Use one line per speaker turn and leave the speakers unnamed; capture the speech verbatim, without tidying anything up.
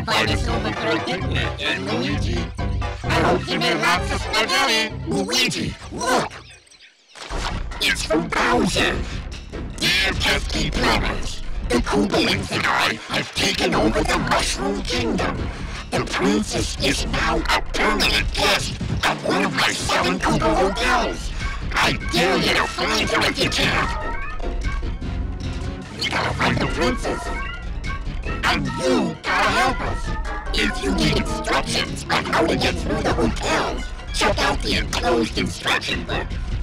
Have fun at Silver Picnic and Luigi. I hope you made lots of spaghetti. Luigi, look! It's from Bowser. Dear pesky plumbers, the Koopalings and I have taken over the Mushroom Kingdom. The princess is now a permanent guest at one of my seven Koopa hotels. I dare you to find her if you can. We gotta find the princess. And you gotta help us. If you need instructions on how to get through the hotels, check out the enclosed instruction book.